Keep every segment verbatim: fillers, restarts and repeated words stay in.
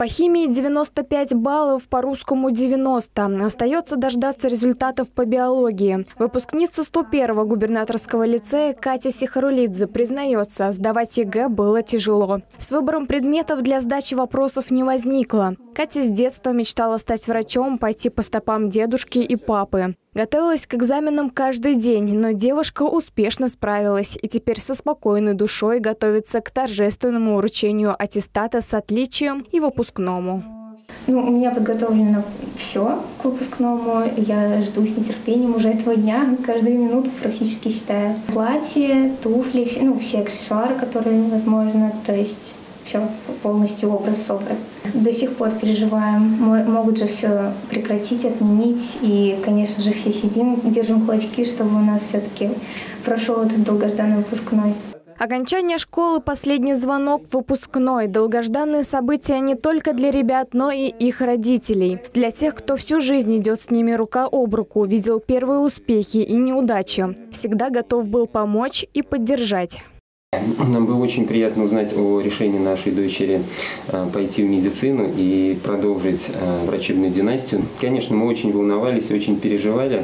По химии девяносто пять баллов, по русскому девяносто. Остается дождаться результатов по биологии. Выпускница сто первого губернаторского лицея Катя Сихарулидзе признается, сдавать ЕГЭ было тяжело. С выбором предметов для сдачи вопросов не возникло. Катя с детства мечтала стать врачом, пойти по стопам дедушки и папы. Готовилась к экзаменам каждый день, но девушка успешно справилась и теперь со спокойной душой готовится к торжественному вручению аттестата с отличием и выпускному. Ну, у меня подготовлено все к выпускному. Я жду с нетерпением уже этого дня, каждую минуту практически считаю. Платье, туфли, ну, все аксессуары, которые возможно, то есть все полностью образ собран. До сих пор переживаем, могут же все прекратить, отменить. И, конечно же, все сидим, держим кулачки, чтобы у нас все-таки прошел этот долгожданный выпускной. Окончание школы – последний звонок в выпускной. Долгожданные события не только для ребят, но и их родителей. Для тех, кто всю жизнь идет с ними рука об руку, видел первые успехи и неудачи. Всегда готов был помочь и поддержать. Нам было очень приятно узнать о решении нашей дочери пойти в медицину и продолжить врачебную династию. Конечно, мы очень волновались, очень переживали.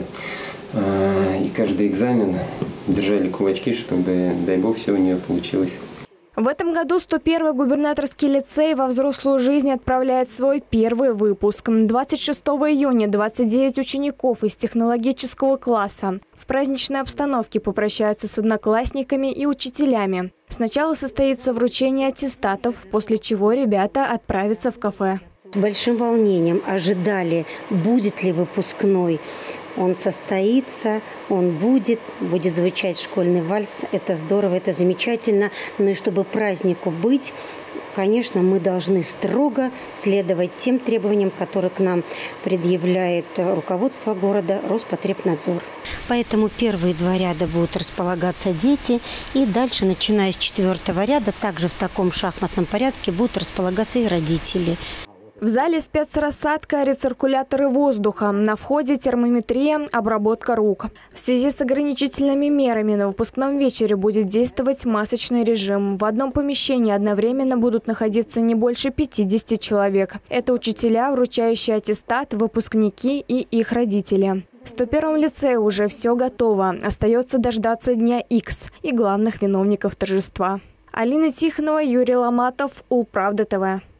И каждый экзамен держали кулачки, чтобы, дай бог, все у нее получилось. В этом году сто первый губернаторский лицей во взрослую жизнь отправляет свой первый выпуск. двадцать шестого июня двадцать девять учеников из технологического класса в праздничной обстановке попрощаются с одноклассниками и учителями. Сначала состоится вручение аттестатов, после чего ребята отправятся в кафе. С большим волнением ожидали, будет ли выпускной. Он состоится, он будет, будет звучать школьный вальс. Это здорово, это замечательно. Но и чтобы празднику быть, конечно, мы должны строго следовать тем требованиям, которые к нам предъявляет руководство города, Роспотребнадзор. Поэтому первые два ряда будут располагаться дети. И дальше, начиная с четвертого ряда, также в таком шахматном порядке будут располагаться и родители. В зале спецрассадка, рециркуляторы воздуха. На входе термометрия, обработка рук. В связи с ограничительными мерами на выпускном вечере будет действовать масочный режим. В одном помещении одновременно будут находиться не больше пятидесяти человек. Это учителя, вручающие аттестат, выпускники и их родители. В сто первом лицее уже все готово. Остается дождаться дня Икс и главных виновников торжества. Алина Тихонова, Юрий Ломатов, Улправда ТВ.